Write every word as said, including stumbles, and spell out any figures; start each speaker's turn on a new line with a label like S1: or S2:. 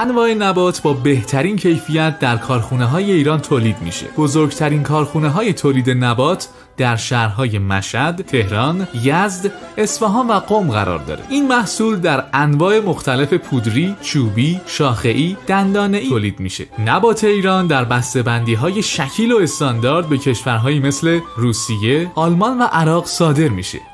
S1: انواع نبات با بهترین کیفیت در کارخونه‌های ایران تولید میشه. بزرگترین کارخونه‌های تولید نبات در شهرهای مشهد، تهران، یزد، اصفهان و قم قرار داره. این محصول در انواع مختلف پودری، چوبی، شاخه‌ای، دندانه‌ای تولید میشه. نبات ایران در بسته‌بندی‌های شکیل و استاندارد به کشورهایی مثل روسیه، آلمان و عراق صادر میشه.